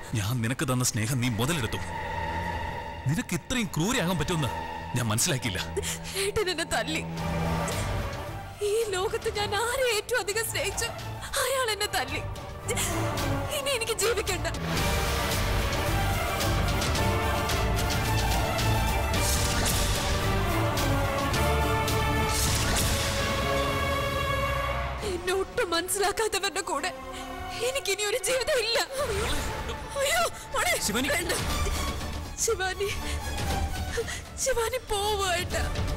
ഞാൻ നിനക്ക് തന്ന സ്നേഹം നീ മുതലെടുത്തു. നിനക്ക് ഇത്രയും ക്രൂരയാകാൻ പറ്റുമെന്ന് ഞാൻ മനസ്സിലാക്കിയില്ല. ഏട്ടൻ എന്നെ തല്ലി. ഈ ലോകത്ത് ഞാൻ ആരെ ഏറ്റവും അധികം സ്നേഹിച്ചു അയാൾ എന്നെ തല്ലി. ഇനി എനിക്ക് ജീവിക്കണ്ട. എന്നെ ഒട്ടും മനസ്സിലാക്കാത്തവരുടെ കൂടെ എനിക്കിനി ഒരു ജീവിതം ഇല്ല. അയ്യോ ശിവാനി, ശിവാനി, ശിവാനി പോവായിട്ട.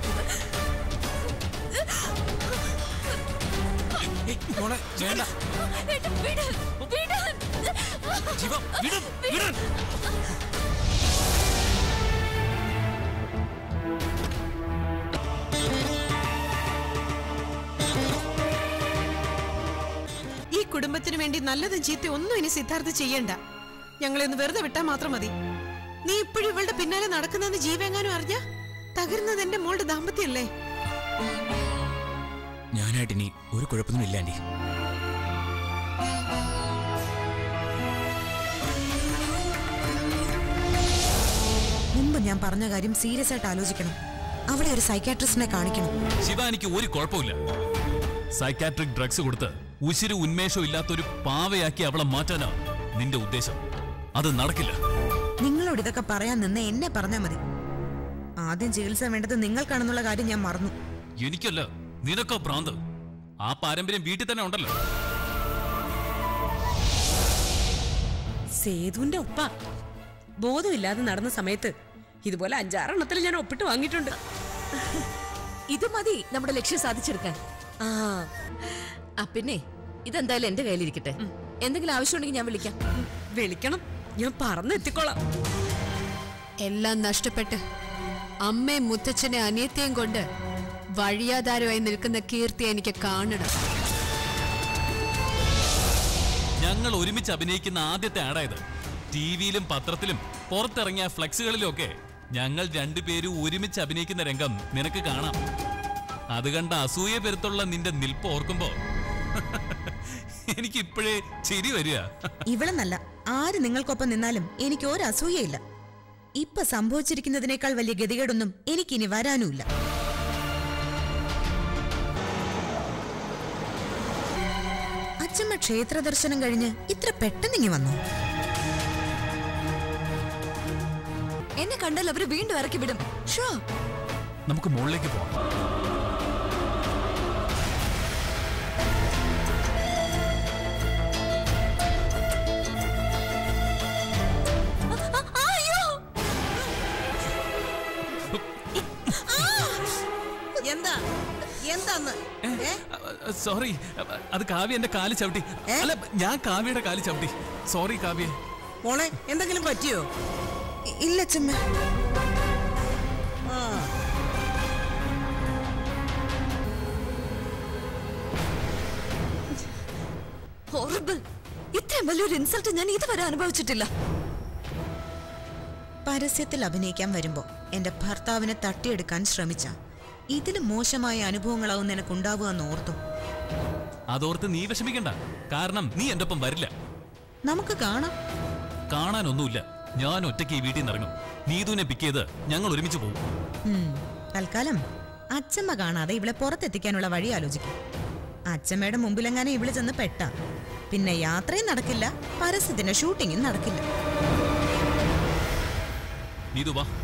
ഈ കുടുംബത്തിന് വേണ്ടി നല്ലതും ചീത്ത ഒന്നും ഇനി സിദ്ധാർത്ഥ ചെയ്യണ്ട. ഞങ്ങളെ ഒന്ന് വെറുതെ വിട്ടാൽ മാത്രം മതി. നീ ഇപ്പോഴും ഇവളുടെ പിന്നാലെ നടക്കുന്നെന്ന് ജീവെങ്ങാനും അറിഞ്ഞ തകരുന്നത് എന്റെ മോളുടെ ദാമ്പത്യല്ലേ? ഞാനായിട്ട് ഇനി ഒരു കുഴപ്പമൊന്നും ഇല്ല ആന്റി. മുമ്പ് ഞാൻ പറഞ്ഞ കാര്യം സീരിയസ് ആയിട്ട് ആലോചിക്കണം. അവളെ ഒരു സൈക്കാട്രിസ്റ്റിനെ കാണിക്കണം. ശിവാനിക്ക് ഒരു കുഴപ്പമില്ല. സൈക്കാട്രിക് ഡ്രഗ്സ് കൊടുത്ത് ഉശിരു ഉന്മേഷവും ഇല്ലാത്തൊരു പാവയാക്കി അവളെ മാറ്റാനാ നിന്റെ ഉദ്ദേശം. അത് നടക്കില്ല. നിങ്ങളോട് ഇതൊക്കെ പറയാൻ നിന്ന് എന്നെ പറഞ്ഞാൽ മതി. ആദ്യം ചികിത്സ വേണ്ടത് നിങ്ങൾക്കാണെന്നുള്ള കാര്യം ഞാൻ മറന്നു. എനിക്കല്ല, നിനക്കോ ഭ്രാന്ത്. ആ പാരമ്പര്യം വീട്ടിൽ തന്നെ ഉണ്ടല്ലോ. സേതുവിന്റെ ഒപ്പ ബോധമില്ലാതെ നടന്ന സമയത്ത് ഇതുപോലെ 5-6 എണ്ണത്തിൽ ഞാൻ ഒപ്പിട്ട് വാങ്ങിയിട്ടുണ്ട്. ഇത് മതി നമ്മുടെ ലക്ഷ്യം സാധിച്ചെടുക്കാൻ. പിന്നെ ഇതെന്തായാലും എന്റെ കയ്യിലിരിക്കട്ടെ. എന്തെങ്കിലും ആവശ്യമുണ്ടെങ്കിൽ ഞാൻ വിളിക്കാം. വിളിക്കണം, ഞാൻ പറന്നെത്തിക്കോളാം. എല്ലാം നഷ്ടപ്പെട്ട് അമ്മയും മുത്തച്ഛനെ അനിയത്തെയും കൊണ്ട് വഴിയാധാരമായി നിൽക്കുന്ന കീർത്തി എനിക്ക് കാണണം. ഞങ്ങൾ ഒരുമിച്ച് അഭിനയിക്കുന്ന ആദ്യത്തെ ആടായത്. ടിവിയിലും പത്രത്തിലും പുറത്തിറങ്ങിയ ഫ്ലെക്സുകളിലും ഒക്കെ ഞങ്ങൾ രണ്ടുപേരും ഒരുമിച്ച് അഭിനയിക്കുന്ന രംഗം നിനക്ക് കാണാം. അത് കണ്ട അസൂയ പെരുത്തുള്ള നിന്റെ നിൽപ്പ് ഓർക്കുമ്പോ എനിക്ക് ഇപ്പോഴേ ചിരി വരിക. ഇവളെന്നല്ല ആര് നിങ്ങൾക്കൊപ്പം നിന്നാലും എനിക്ക് ഒരു അസൂയയില്ല. ഇപ്പൊ സംഭവിച്ചിരിക്കുന്നതിനേക്കാൾ വലിയ ഗതികേടൊന്നും എനിക്കിനി വരാനുമില്ല. അച്ഛമ്മ ക്ഷേത്ര ദർശനം കഴിഞ്ഞ് ഇത്ര പെട്ടെന്നിങ്ങി വന്നു. എന്നെ കണ്ടാൽ അവര് വീണ്ടും ഇറക്കി വിടും. ഷോ, നമുക്ക് മുകളിലേക്ക് പോവാം. സോറി, അത് കാവ്യ എന്റെ കാല് ചവിട്ടി. അല്ല, ഞാൻ കാവ്യയുടെ കാല് ചവിട്ടി. സോറി കാവ്യ. മോളെ എന്തെങ്കിലും പറ്റിയോ? ഇല്ല അച്ഛമ്മ. ഹോറിബിൾ. ഇത്രയും വലിയൊരു ഇൻസൾട്ട് ഞാൻ ഇതുവരെ അനുഭവിച്ചിട്ടില്ല. പരസ്യത്തിൽ അഭിനയിക്കാൻ വരുമ്പോ എന്റെ ഭർത്താവിനെ തട്ടിയെടുക്കാൻ ശ്രമിച്ച ഇതിലും മോശമായ അനുഭവങ്ങളാവും നിനക്കുണ്ടാവുക എന്ന് ഓർത്തു. അതോർത്ത് നീ വിഷമിക്കണ്ട. കാരണം നീ എന്റെ ഒപ്പം വരില്ല. നമുക്ക് കാണാം. കാണാനൊന്നുമില്ല. ഞാൻ ഒറ്റയ്ക്ക് ഈ വീട്ടിൽ നിന്ന് ഇറങ്ങും. നീതുവിനെ പിക്ക് ചെയ്ത് ഞങ്ങൾ ഒരുമിച്ച് പോകും. തൽക്കാലം അച്ഛമ്മ കാണാതെ ഇവളെ പുറത്തെത്തിക്കാനുള്ള വഴി ആലോചിക്കും. അച്ഛമ്മയുടെ മുമ്പിലെങ്ങാനും ഇവള് ചെന്ന് പെട്ട പിന്നെ യാത്രയും നടക്കില്ല, പരസ്യത്തിന്റെ ഷൂട്ടിങ്ങും നടക്കില്ല. നീതു വാ.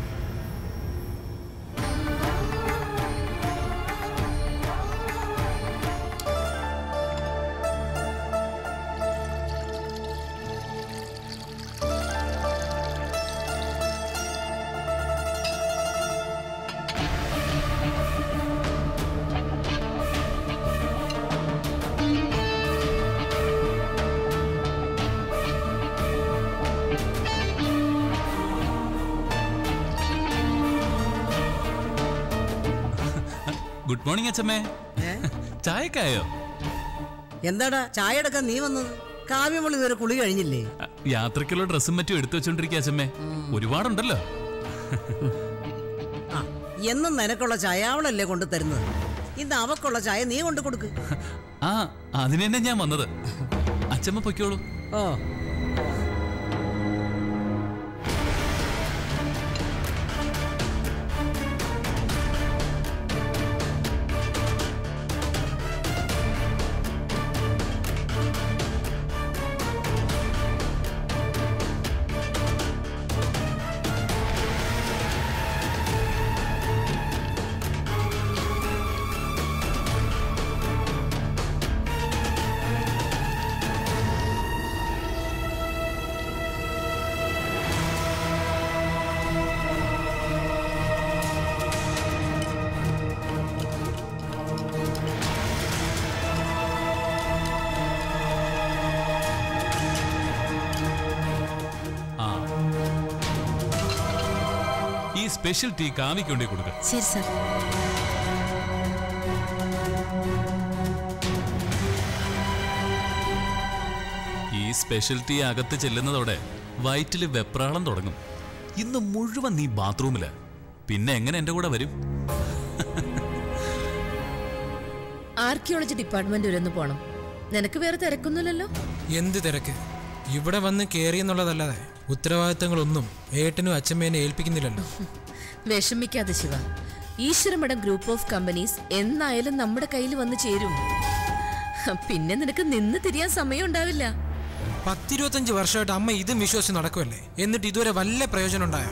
ഗുഡ് മോർണിംഗ് അച്ഛമ്മേ. ചായക്കായോ? എന്താടാ ചായ എടുക്കാൻ നീ വന്നത്? കാവ്യമോൾ ഇതുവരെ കുളി കഴിഞ്ഞില്ലേ? യാത്രക്കുള്ള ഡ്രസ്സും മറ്റും എടുത്തു വെച്ചോണ്ടിരിക്കുക അച്ഛമ്മേ. ഒരുപാടുണ്ടല്ലോ. എന്നും നിനക്കുള്ള ചായ അവളല്ലേ കൊണ്ടു തരുന്നത്. ഇന്ന് അവക്കുള്ള ചായ നീ കൊണ്ടു കൊടുക്ക്. അതിന് തന്നെ ഞാൻ വന്നത്. അച്ഛമ്മ പൊയ്ക്കോളൂ. ഓ സ്പെഷ്യൽ ടീ കാമിക്കൊണ്ടേ കൊടുക്ക. ശരി സർ. ഈ സ്പെഷ്യൽ ടീ അകത്ത് ചെല്ലുന്നതോടെ വയറ്റില് വെപ്രാളം തുടങ്ങും. ഇന്ന് മുഴുവൻ നീ ബാത്റൂമില്, പിന്നെ എങ്ങനെ എന്റെ കൂടെ വരും? ആർക്കിയോളജി ഡിപ്പാർട്ട്മെന്റ് വരെ ഒന്ന് പോണം. നിനക്ക് വേറെ തിരക്കൊന്നുമില്ലല്ലോ? എന്ത് തിരക്ക്? ഇവിടെ വന്ന് കേറിയെന്നുള്ളതല്ലാതെ ഉത്തരവാദിത്തങ്ങളൊന്നും ഏട്ടനും അച്ഛമ്മേനെ ഏൽപ്പിക്കുന്നില്ലല്ലോ. വിഷമിക്കാതെ Shiva, Eshwaramadam group of companies എന്നായാലും നമ്മുടെ കയ്യിൽ വന്ന് ചേരും. പിന്നെ നിനക്ക് നിന്ന് തിരിയാൻ സമയം ഉണ്ടാവില്ല. 10-25 വർഷമായിട്ട് അമ്മ ഇതും വിശ്വസിച്ച് നടക്കുമല്ലേ, എന്നിട്ട് ഇതുവരെ വല്ല പ്രയോജനം ഉണ്ടായോ?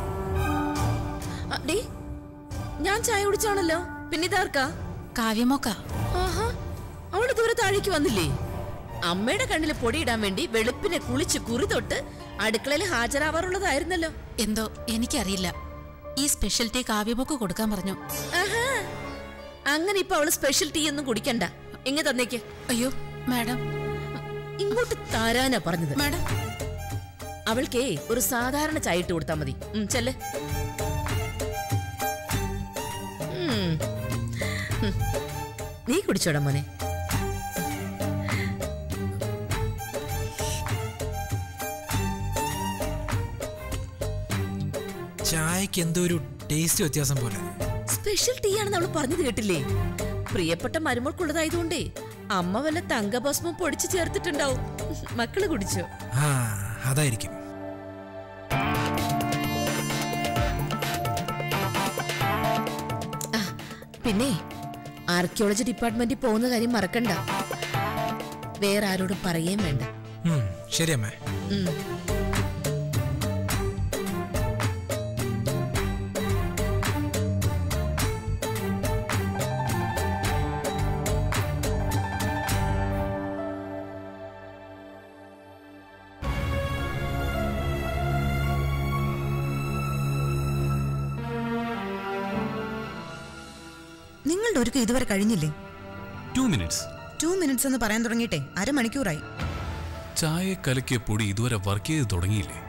ഞാൻ ചായ കുടിച്ചാണല്ലോ. പിന്നെ ഇതാർക്കാ? കാവ്യമോക്ക. ആഹാ, അവൾ ഇതുവരെ താഴേക്ക് വന്നില്ലേ? അമ്മയുടെ കണ്ണിൽ പൊടിയിടാൻ വേണ്ടി വെളുപ്പിനെ കുളിച്ച് കുറി തൊട്ട് അടുക്കളയിൽ ഹാജരാവാറുള്ളതായിരുന്നല്ലോ. എന്തോ എനിക്കറിയില്ല. ഈ സ്പെഷ്യൽ ടീ കാവ്യമോക്ക് കൊടുക്കാൻ പറഞ്ഞു. ആഹാ, അങ്ങനെ ഇപ്പൊ അവള് സ്പെഷ്യൽ ടീ ഒന്നും കുടിക്കണ്ട. എങ്ങനെ തന്നേക്ക്. അയ്യോ മാഡം. ഇങ്ങോട്ട് തരാനാ പറഞ്ഞത്. മാഡം, അവൾക്കേ ഒരു സാധാരണ ചായ ഇട്ട് കൊടുത്താൽ മതി. ചെല്ല്. നീ കുടിച്ചോടാ മോനെ. ചായക്ക് എന്തോ ഒരു ടേസ്റ്റ് വ്യത്യാസം പോലെ. സ്പെഷ്യൽ ടീ ആണെന്ന് അവള് പറഞ്ഞത് കേട്ടില്ലേ? പ്രിയപ്പെട്ട മരുമോൾക്കുള്ളതായതുകൊണ്ടേ അമ്മ വല്ല തങ്കഭസ്മം പൊടിച്ചു ചേർത്തിട്ടുണ്ടാവും. മക്കള് കുടിച്ചോ? ആ, അതായിരിക്കും. പിന്നെ ആർക്കിയോളജി ഡിപ്പാർട്ട്മെന്റിൽ പോകുന്ന കാര്യം മറക്കണ്ട. വേറെ ആരോടും പറയുകയും വേണ്ട. ശരി അമ്മേ. നിങ്ങളുടെ ഒരുക്കം ഇതുവരെ കഴിഞ്ഞില്ലേ? 2 minutes. 2 minutes എന്ന് പറയാൻ തുടങ്ങിയിട്ടേ അരമണിക്കൂറായി. ചായ കലക്കിയ പൊടി ഇതുവരെ വർക്ക് ചെയ്ത് തുടങ്ങിയില്ലേ?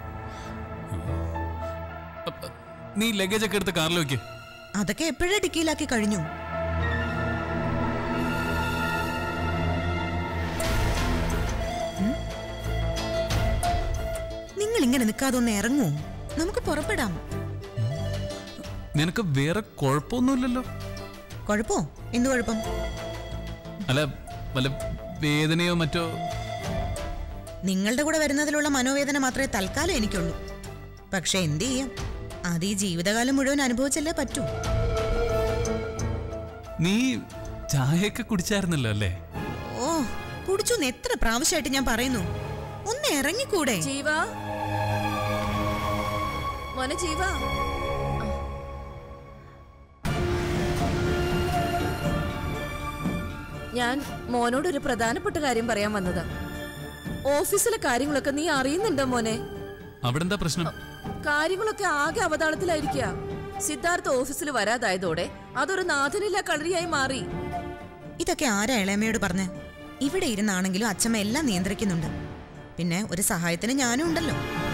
നീ ലഗേജ് ഒക്കെ എടുത്ത് കാറിൽ വെക്ക്. അതൊക്കെ എപ്പോഴേ ഡിക്കിയിലാക്കി കഴിഞ്ഞു. നിങ്ങൾ ഇങ്ങനെ നിൽക്കാതെ ഒന്ന് ഇറങ്ങൂ, നമുക്ക് പുറപ്പെടാം. നിനക്ക് വേറെ കുഴപ്പമൊന്നുമില്ലല്ലോ? കുഴപ്പോ? എന്ത് കുഴപ്പം? അല്ല, വല്ല വേദനയോ മറ്റോ? നിങ്ങളുടെ കൂടെ വരുന്നതിലുള്ള മനോവേദന മാത്രമേ തൽക്കാലം എനിക്കുള്ളൂ. പക്ഷെ എന്ത് ചെയ്യാം, അത് ഈ ജീവിതകാലം മുഴുവൻ അനുഭവിച്ചല്ലേ പറ്റൂ. നീ ചായയൊക്കെ കുടിച്ചായിരുന്നല്ലോ അല്ലേ? ഓ, കുടിച്ചു എത്ര പ്രാവശ്യമായിട്ട് ഞാൻ പറയുന്നു, ഒന്ന് ഇറങ്ങിക്കൂടെ? ജീവ, മോനെ ജീവ. ഞാൻ മോനോടൊരു പ്രധാനപ്പെട്ട കാര്യം പറയാൻ വന്നതാ. ഓഫീസിലെ കാര്യങ്ങളൊക്കെ നീ അറിയുന്നുണ്ടോ മോനെ? അവിടെ എന്താ പ്രശ്നം? കാര്യങ്ങളൊക്കെ ആകെ അവതാളത്തിലായിരിക്കുക. സിദ്ധാർത്ഥ ഓഫീസിൽ വരാതായതോടെ അതൊരു നാഥനില്ല കളരിയായി മാറി. ഇതൊക്കെ ആരാ ഇളയമ്മയോട് പറഞ്ഞ്? ഇവിടെ ഇരുന്നാണെങ്കിലും അച്ഛമ്മ എല്ലാം നിയന്ത്രിക്കുന്നുണ്ട്. പിന്നെ ഒരു സഹായത്തിന് ഞാനും ഉണ്ടല്ലോ.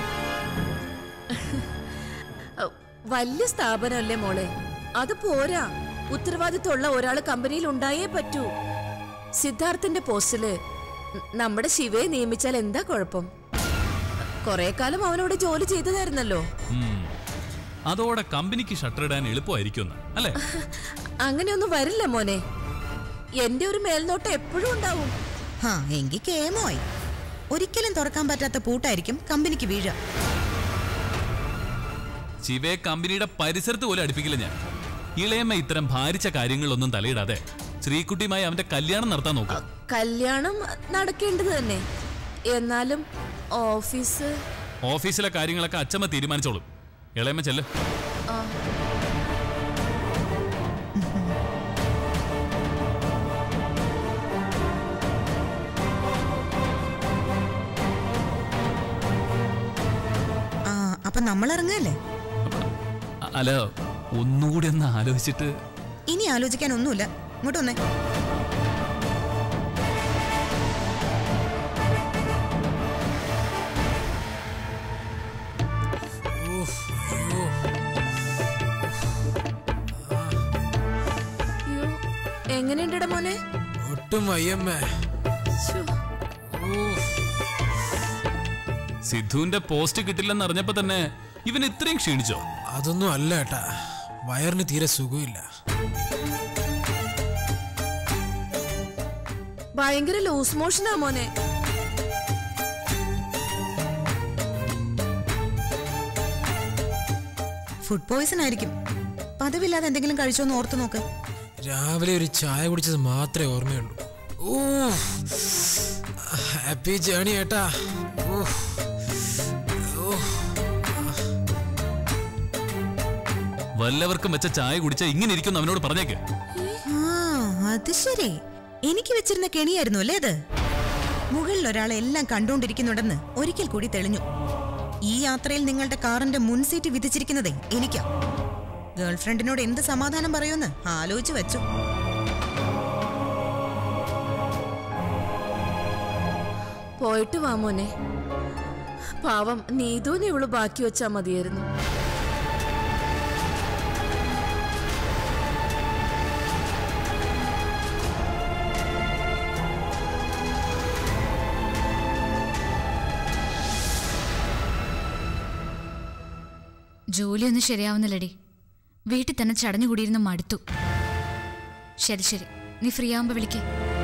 വലിയ സ്ഥാപനമല്ലേ മോളെ, അത് പോരാ. ഉത്തരവാദിത്തമുള്ള ഒരാള് കമ്പനിയിൽ ഉണ്ടായേ പറ്റൂ. സിദ്ധാർത്ഥന്റെ പോസ്റ്റില് നമ്മുടെ ശിവയെ നിയമിച്ചാൽ എന്താ കുഴപ്പം? കുറെ കാലം അവനോട് ജോലി ചെയ്തതായിരുന്നല്ലോ. അതോടെ കമ്പനിക്ക് ഷട്ടർ ഇടാൻ എളുപ്പമായിരിക്കും അല്ലേ? അങ്ങനെയൊന്നും വരില്ല മോനെ. എന്റെ ഒരു മേൽനോട്ടം എപ്പോഴും ഉണ്ടാവും. എങ്കിൽ കേമോയി. ഒരിക്കലും തുറക്കാൻ പറ്റാത്ത പൂട്ടായിരിക്കും കമ്പനിക്ക് വീഴ. ശിവയെ കമ്പനിയുടെ പരിസരത്ത് പോലും അടുപ്പിക്കില്ല ഞാൻ. ഇളയമ്മ ഇത്തരം ഭാരിച്ച കാര്യങ്ങളൊന്നും തലയിടാതെ ശ്രീകുട്ടിയുമായി അവന്റെ കല്യാണം നടത്താൻ നോക്കാം. കല്യാണം നടക്കേണ്ടത് തന്നെ. എന്നാലും ഓഫീസിലെ കാര്യങ്ങളൊക്കെ അച്ഛമ്മ തീരുമാനിച്ചോളും. ഇളയമ്മ ചെല്ല്. അപ്പൊ നമ്മൾ ഇറങ്ങല്ലേ? അല്ല, ഒന്നുകൂടി ഒന്ന് ആലോചിച്ചിട്ട്. ഇനി ആലോചിക്കാൻ ഒന്നുമില്ല, ഇങ്ങോട്ട് വന്നേ. എങ്ങനെയുണ്ടടാ മോനെ? ഒട്ടും വയ്യമ്മേ. സിദ്ധുവിന്റെ പോസ്റ്റ് കിട്ടില്ലെന്ന് അറിഞ്ഞപ്പോ തന്നെ ഇവൻ ഇത്രയും ക്ഷീണിച്ചോ? അതൊന്നും അല്ല ഏട്ടാ, വയറിന് തീരെ സുഖമില്ല. ഭയങ്കര ലൂസ് മോഷനാ മോനെ. ഫുഡ് പോയിസൺ ആയിരിക്കും. പതിവില്ലാതെ എന്തെങ്കിലും കഴിച്ചോന്ന് ഓർത്തു നോക്ക്. രാവിലെ ഒരു ചായ കുടിച്ചത് മാത്രമേ ഓർമ്മയുള്ളൂ. ഓ, ഹാപ്പി ജേണി ഏട്ടാ. വല്ലവർക്കും വെച്ച ചായ കുടിച്ചാ ഇങ്ങനെ ഇരിക്കും അവനോട് പറഞ്ഞേക്ക്. അത് ശരി, എനിക്ക് വെച്ചിരുന്ന കെണിയായിരുന്നു അല്ലേ അത്? മുകളിൽ ഒരാളെ എല്ലാം കണ്ടുകൊണ്ടിരിക്കുന്നുണ്ടെന്ന് ഒരിക്കൽ കൂടി തെളിഞ്ഞു. ഈ യാത്രയിൽ നിങ്ങളുടെ കാറിന്റെ മുൻ സീറ്റ് വിധിച്ചിരിക്കുന്നതേ എനിക്കാ. ഗേൾഫ്രണ്ടിനോട് എന്ത് സമാധാനം പറയുമെന്ന് ആലോചിച്ച് വെച്ചു. പോയിട്ട് വാ മോനെ. പാവം നീതുവിനെ ഇവള് ബാക്കി വെച്ചാ മതിയായിരുന്നു. ജോലിയൊന്നും ശരിയാവുന്നില്ലടി. വീട്ടിൽ തന്നെ ചടഞ്ഞുകൂടിയിരുന്ന് മടുത്തു. ശരി ശരി, നീ ഫ്രീ ആവുമ്പോ വിളിക്കേ.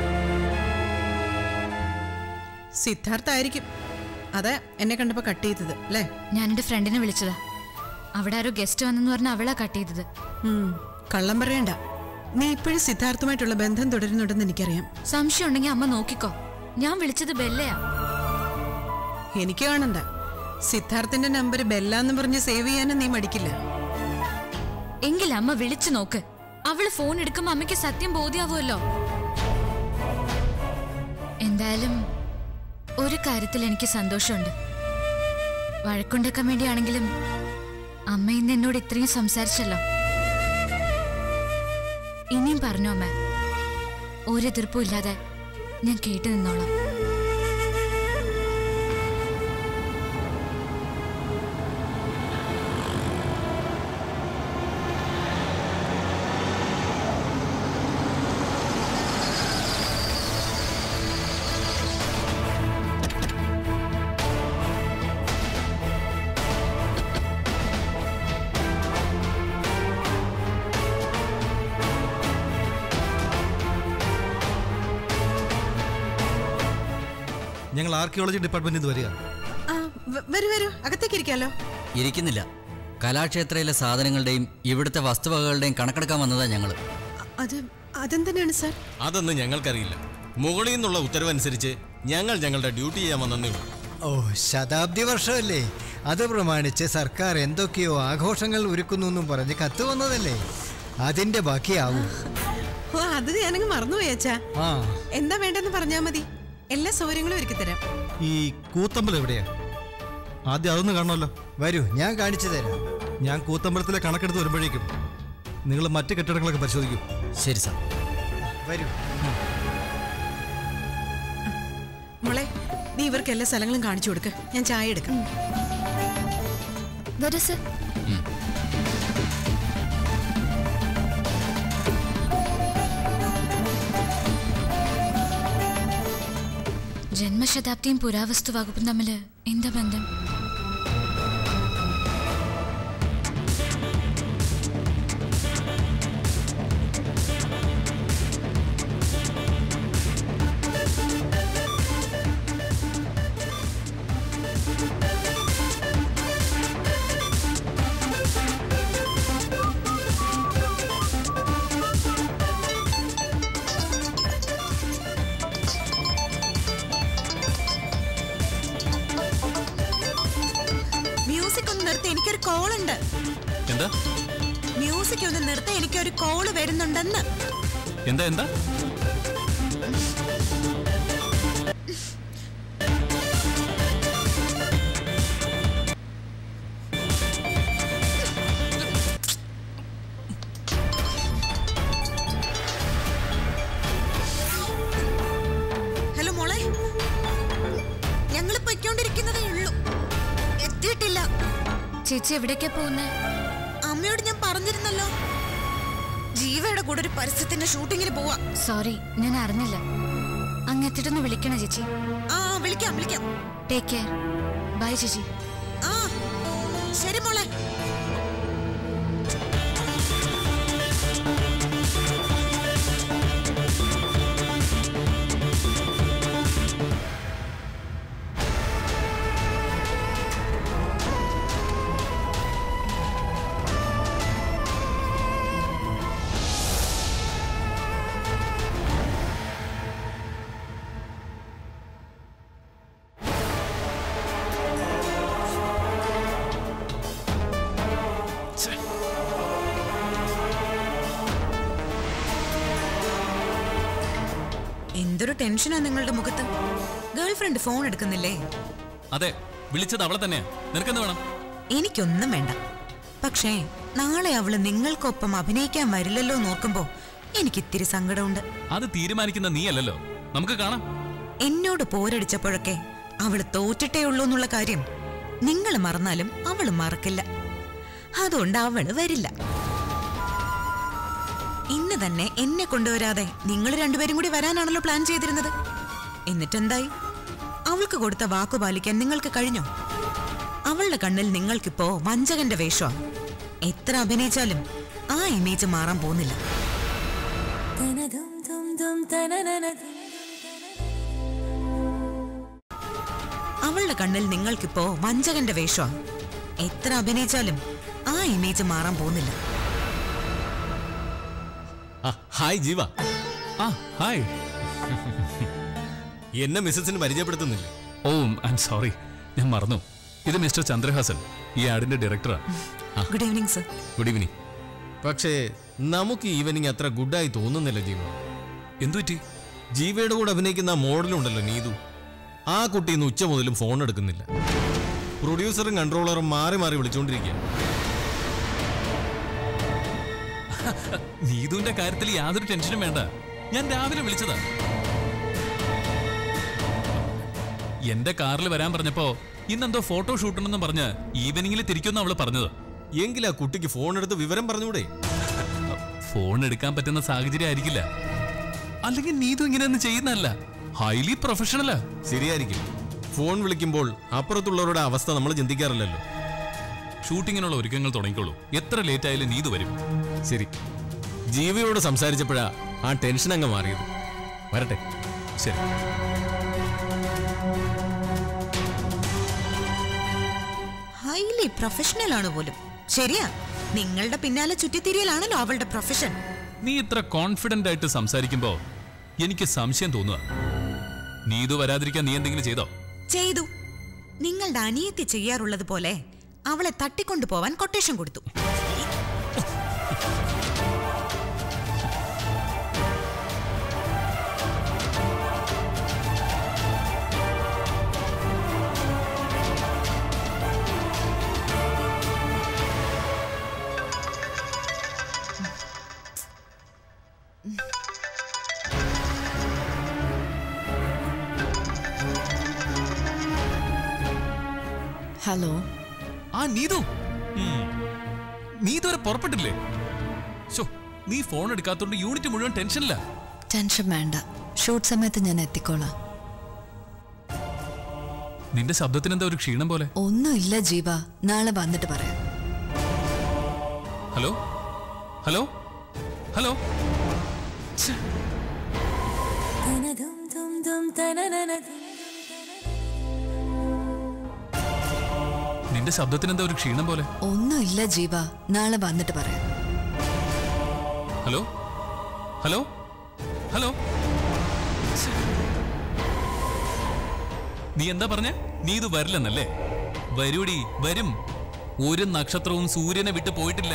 സിദ്ധാർത്ഥായിരിക്കും. അതെ എന്നെ കണ്ടപ്പോ കട്ട് ചെയ്തത് അല്ലേ? ഞാൻ എന്റെ ഫ്രണ്ടിനെ വിളിച്ചതാ. അവിടെ ആരോ ഗസ്റ്റ് വന്നെന്ന് പറഞ്ഞ അവളാ കട്ട് ചെയ്തത്. കള്ളം പറയണ്ട. നീ ഇപ്പോഴും സിദ്ധാർത്ഥുമായിട്ടുള്ള ബന്ധം തുടരുന്നുണ്ടെന്ന് എനിക്കറിയാം. സംശയം ഉണ്ടെങ്കിൽ അമ്മ നോക്കിക്കോ. ഞാൻ വിളിച്ചത് ബെല്ലയാ. എനിക്ക് കാണണ്ട. സിദ്ധാർത്ഥിന്റെ നമ്പർ ബെല്ലാന്ന് പറഞ്ഞ് സേവ് ചെയ്യാനും നീ മടിക്കില്ല. എങ്കിൽ അമ്മ വിളിച്ചു നോക്ക്. അവള് ഫോൺ എടുക്കുമ്പോ അമ്മയ്ക്ക് സത്യം ബോധ്യാവുമല്ലോ. എന്തായാലും ഒരു കാര്യത്തിൽ എനിക്ക് സന്തോഷമുണ്ട്. വഴക്കുണ്ടാക്കാൻ വേണ്ടിയാണെങ്കിലും അമ്മ ഇന്ന് എന്നോട് ഇത്രയും സംസാരിച്ചല്ലോ. ഇനിയും പറഞ്ഞോ അമ്മ. ഒരു എതിർപ്പും ഇല്ലാതെ ഞാൻ കേട്ടു നിന്നോളാം. ഞങ്ങൾ ആർക്കിയോളജി ഡിപ്പാർട്ട്മെന്റിൽ നിന്ന് വരിക. വരൂ, അകത്തേക്ക് ഇരിക്കാലോ. ഇരിക്കുന്നില്ല. കലാക്ഷേത്രയിലെ സാധനങ്ങളുടെയും ഇവിടുത്തെ വസ്തുവകകളുടെയും കണക്കെടുക്കാൻ വന്നതാ ഞങ്ങൾ. അതെന്തിനാണ് സാർ? അതൊന്നും ഞങ്ങൾക്കറിയില്ല. മുകളിൽ നിന്നുള്ള ഉത്തരവനുസരിച്ച് ഞങ്ങൾ ഞങ്ങളുടെ ഡ്യൂട്ടി ചെയ്യാൻ വന്നേ ഉള്ളൂ. ഓ, ശതാബ്ദി വർഷമല്ലേ, അത് പ്രമാണിച്ച് സർക്കാർ എന്തൊക്കെയോ ആഘോഷങ്ങൾ ഒരുക്കുന്നു പറഞ്ഞ് കത്ത് വന്നതല്ലേ, അതിന്റെ ബാക്കിയാവും. ഓ, അത് ഞാനങ്ങ് മറന്നുപോയച്ചാ. എന്താ വേണ്ടെന്ന് പറഞ്ഞാ മതി, എല്ലാ സൗകര്യങ്ങളും ഒരുക്കി തരാം. ഈ കൂത്തമ്പലം എവിടെയാ? ആദ്യം അതൊന്ന് കാണണമല്ലോ. വരൂ, ഞാൻ കാണിച്ചു തരാം. ഞാൻ കൂത്തമ്പലത്തിലെ കണക്കെടുത്ത് വരുമ്പോഴേക്കും നിങ്ങൾ മറ്റു കെട്ടിടങ്ങളൊക്കെ പരിശോധിക്കും. ശരി സാർ. വരൂ മോളെ, നീ ഇവർക്ക് എല്ലാ സ്ഥലങ്ങളും കാണിച്ചു കൊടുക്ക. ഞാൻ ചായ എടുക്കാം. ജന്മശതാബ്ദിയും പുരാവസ്തു വകുപ്പും തമ്മിൽ എന്താ ബന്ധം? എനിക്കൊരു കോൾ ഉണ്ട്. എന്താ? മ്യൂസിക് ഒന്ന് നിർത്തി, എനിക്കൊരു കോള് വരുന്നുണ്ടെന്ന്. എന്താ എന്താ? ഹലോ മോളെ, ഞങ്ങൾ പൊയ്ക്കൊണ്ടിരിക്കുന്നതേ ഉള്ളൂ, എത്തിയിട്ടില്ല. ചേച്ചി എവിടേക്കാ പോകുന്നേ? അമ്മയോട് ഞാൻ പറഞ്ഞിരുന്നല്ലോ. ജീവയുടെ കൂടെ ഒരു പരസ്യത്തിന്റെ ഷൂട്ടിങ്ങിന് പോവാ. സോറി, ഞാൻ അറിഞ്ഞില്ല. അങ്ങെത്തിട്ടൊന്ന് വിളിക്കണോ ചേച്ചി? ആ വിളിക്കാം വിളിക്കാം. Take care. ബൈ ചേച്ചി. ആ ശരി മോളെ. എന്തൊരു ടെൻഷനാ നിങ്ങളുടെ മുഖത്ത്. ഗേൾ ഫ്രണ്ട് ഫോൺ എടുക്കുന്നില്ലേ? അതെ, വിളിച്ചത് അവളെ തന്നെയാ. നിനക്കെന്ത് വേണം? എനിക്കൊന്നും വേണ്ട. പക്ഷേ നാളെ അവള് നിങ്ങൾക്കൊപ്പം അഭിനയിക്കാൻ വരില്ലല്ലോ നോക്കുമ്പോ എനിക്കിത്തിരി സങ്കടമുണ്ട്. അത് തീരുമാനിക്കുന്ന നീ അല്ലല്ലോ. നമുക്ക് കാണാം. എന്നോട് പോരടിച്ചപ്പോഴൊക്കെ അവള് തോറ്റിട്ടേ ഉള്ളൂ എന്നുള്ള കാര്യം നിങ്ങൾ മറന്നാലും അവള് മറക്കില്ല. അതുകൊണ്ട് അവള് വരില്ല. ഇന്ന് തന്നെ എന്നെ കൊണ്ടുവരാതെ നിങ്ങൾ രണ്ടുപേരും കൂടി വരാനാണല്ലോ പ്ലാൻ ചെയ്തിരുന്നത്. എന്നിട്ടെന്തായി? അവൾക്ക് കൊടുത്ത വാക്കു പാലിക്കാൻ നിങ്ങൾക്ക് കഴിഞ്ഞോ? അവളുടെ കണ്ണിൽ നിങ്ങൾക്കിപ്പോ വഞ്ചകന്റെ വേഷമാണ്. എത്ര അഭിനയിച്ചാലും ആ ഇമേജ് മാറാൻ പോകുന്നില്ല. അവളുടെ കണ്ണിൽ നിങ്ങൾക്കിപ്പോ വഞ്ചകന്റെ വേഷമാണ്. എത്ര അഭിനയിച്ചാലും ആ ഇമേജ് മാറാൻ പോകുന്നില്ല. ഹായ് ജീവ. ഹായ്. എന്നെ മിസ്സസിന് പരിചയപ്പെടുത്തുന്നില്ല. ഓ ഐ എം സോറി, ഞാൻ മറന്നു. ഇത് മിസ്റ്റർ ചന്ദ്രഹാസൻ, ഈ ആഡിന്റെ ഡയറക്ടറാ. Good evening sir. Good evening. പക്ഷേ നമുക്ക് ഈവനിങ് അത്ര ഗുഡായി തോന്നുന്നില്ല ജീവ. എന്തുപറ്റി? ജീവയുടെ കൂടെ അഭിനയിക്കുന്ന മോഡലുണ്ടല്ലോ നീതു, ആ കുട്ടി ഇന്ന് ഉച്ച മുതലും ഫോൺ എടുക്കുന്നില്ല. പ്രൊഡ്യൂസറും കൺട്രോളറും മാറി മാറി വിളിച്ചുകൊണ്ടിരിക്കുക. നീതുവിന്റെ കാര്യത്തിൽ യാതൊരു ടെൻഷനും വേണ്ട. ഞാൻ രാവിലെ വിളിച്ചതാ. എന്റെ കാറിൽ വരാൻ പറഞ്ഞപ്പോ ഇന്നെന്തോ ഫോട്ടോ ഷൂട്ടുണ്ടെന്നും പറഞ്ഞ് ഈവനിങ്ങിൽ തിരിക്കുമെന്ന് അവള് പറഞ്ഞത്. എങ്കിൽ ആ കുട്ടിക്ക് ഫോൺ എടുത്ത് വിവരം പറഞ്ഞൂടെ? ഫോൺ എടുക്കാൻ പറ്റുന്ന സാഹചര്യം ആയിരിക്കില്ല. അല്ലെങ്കിൽ നീതു ഇങ്ങനെയൊന്നും ചെയ്യുന്നല്ല. ഹൈലി പ്രൊഫഷണലാ. ശരിയായിരിക്കും. ഫോൺ വിളിക്കുമ്പോൾ അപ്പുറത്തുള്ളവരുടെ അവസ്ഥ നമ്മൾ ചിന്തിക്കാറില്ലല്ലോ. ഷൂട്ടിങ്ങിനുള്ള ഒരുക്കങ്ങൾ തുടങ്ങിക്കോളൂ. എത്ര ലേറ്റ് ആയാലും നീതു വരും. ശരി. ജീവയോട് സംസാരിച്ചപ്പോഴാ ആ ടെൻഷൻ അങ്ങ് മാറിയത്. വരട്ടെ. ശരി. ഹൈലി പ്രൊഫഷണൽ ആണ് പോലും. ശരിയാ, നിങ്ങളുടെ പിന്നാലെ ചുറ്റിത്തിരിയലാണല്ലോ അവളുടെ പ്രൊഫഷൻ. നീ ഇത്ര കോൺഫിഡന്റ് ആയിട്ട് സംസാരിക്കുമ്പോ എനിക്ക് സംശയം തോന്നുക. നീതു വരാതിരിക്കാൻ നീ എന്തെങ്കിലും ചെയ്തോ? ചെയ്തു. നിങ്ങളുടെ അനിയത്തി ചെയ്യാറുള്ളത് പോലെ അവളെ തട്ടിക്കൊണ്ടു പോവാൻ കൊട്ടേഷൻ കൊടുത്തു. ഹലോ. ആ നീതു, നീ ഇതുവരെ പുറപ്പെട്ടില്ലേ? നീ ഫോൺ എടുക്കാത്തോണ്ട് യൂണിറ്റ് മുഴുവൻ ടെൻഷനില്ല. ടെൻഷൻ വേണ്ട, ഷൂട്ട് സമയത്ത് ഞാൻ എത്തിക്കോളാം. നിന്റെ ശബ്ദത്തിന് എന്താ ഒരു ക്ഷീണം പോലെ? ഒന്നുമില്ല ജീവ, നാളെ വന്നിട്ട് പറയാം. Hello hello hello. നിന്റെ ശബ്ദത്തിന് എന്താ ഒരു ക്ഷീണം പോലെ? ഒന്നുമില്ല ജീവ, നാളെ വന്നിട്ട് പറയാം. Hello hello hello. നീ എന്താ പറഞ്ഞ? നീ ഇത് വരില്ലെന്നല്ലേ? വരൂടി, വരും. ഒരു നക്ഷത്രവും സൂര്യനെ വിട്ട് പോയിട്ടില്ല.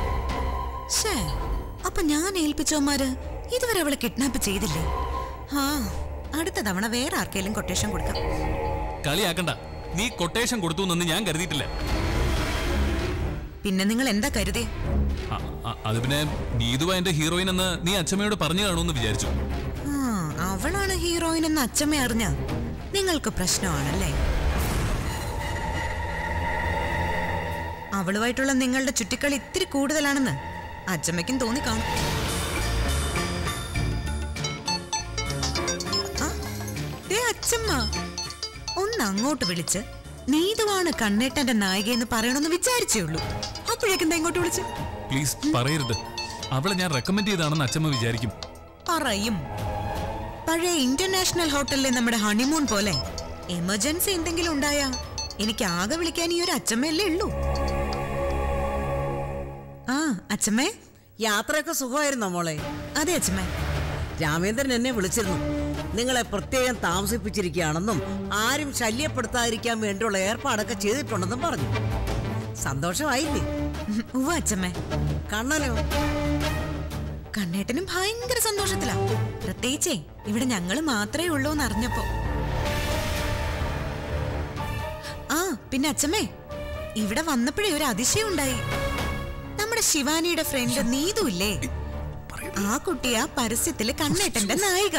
അപ്പൊ ഞാൻ ഏൽപ്പിച്ചോമാര് ഇതുവരെ അവളെ കിഡ്നാപ്പ് ചെയ്തില്ലേ? ആ, അടുത്ത തവണ വേറെ ആർക്കെങ്കിലും കൊട്ടേഷൻ കൊടുക്കാം. കളിയാക്കണ്ട. നീ കൊട്ടേഷൻ കൊടുത്തു എന്ന് ഞാൻ കരുതിയിട്ടില്ല. പിന്നെ നിങ്ങൾ എന്താ കരുതി? അത് പിന്നെ നീതുവ എന്റെ ഹീറോയിൻ എന്ന് നീ അച്ഛമ്മയോട് പറഞ്ഞു കാണുമെന്ന് വിചാരിച്ചു. അവളാണ് ഹീറോയിൻ എന്ന് അച്ഛമ്മ അറിഞ്ഞ നിങ്ങൾക്ക് പ്രശ്നമാണല്ലേ? അവളുമായിട്ടുള്ള നിങ്ങളുടെ ചുറ്റിക്കളി ഇത്തിരി കൂടുതലാണെന്ന് അച്ഛമ്മയ്ക്കും തോന്നി കാണും. അച്ഛമ്മ ഒന്ന് അങ്ങോട്ട് വിളിച്ച് നീതുവാണ് കണ്ണേട്ടന്റെ നായികയെന്ന് പറയണമെന്ന് വിചാരിച്ചേ ഉള്ളൂ. അപ്പോഴേക്കെന്താ ഇങ്ങോട്ട് വിളിച്ച്? പ്ലീസ് പറയരുത്. അവളെ ഞാൻ റെക്കമെൻഡ് ചെയ്താണെന്ന് അച്ഛമ്മ വിചാരിക്കും. പറയും. പഴയ ഇന്റർനാഷണൽ ഹോട്ടലിലെ നമ്മുടെ ഹണിമൂൺ പോലെ എമർജൻസി എന്തെങ്കിലും ഉണ്ടായാ എനിക്ക് ആകെ വിളിക്കാൻ ഈ ഒരു അച്ഛമ്മയല്ലേ ഉള്ളൂ. ആ അച്ഛമ്മേ, യാത്രയൊക്കെ സുഖമായിരുന്നോ മോളെ? അതെ അച്ഛമ്മേ. രാമേന്ദ്രൻ എന്നെ വിളിച്ചിരുന്നു. നിങ്ങളെ പ്രത്യേകം താമസിപ്പിച്ചിരിക്കുകയാണെന്നും ആരും ശല്യപ്പെടുത്താതിരിക്കാൻ വേണ്ടിയുള്ള ഏർപ്പാടൊക്കെ ചെയ്തിട്ടുണ്ടെന്നും പറഞ്ഞു. സന്തോഷമായില്ലേ? അച്ഛമ്മേ. കണ്ണനോ? കണ്ണേട്ടനും ഭയങ്കര സന്തോഷത്തിലാ. പ്രത്യേകിച്ചേ ഇവിടെ ഞങ്ങള് മാത്രമേ ഉള്ളൂ എന്ന് അറിഞ്ഞപ്പോ. ആ പിന്നെ അച്ഛമ്മേ, ഇവിടെ വന്നപ്പോഴേ ഒരു അതിശയം ഉണ്ടായി. നമ്മുടെ ശിവാനിയുടെ ഫ്രണ്ട് നീതു ഇല്ലേ, ആ കുട്ടിയാ പരസ്യത്തില് കണ്ണേട്ടന്റെ നായിക.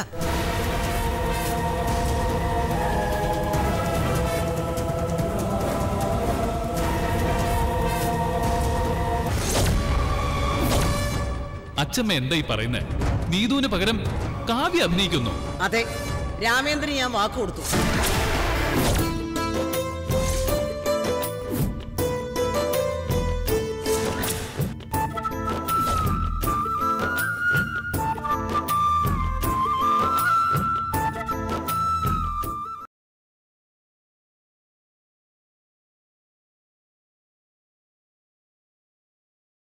അച്ഛമ്മ എന്തായി പറയുന്നേ? നീതുവിന് പകരം കാവ്യ അഭിനയിക്കുന്നു. അതെ, രാമേന്ദ്രൻ ഞാൻ വാക്ക് കൊടുത്തു.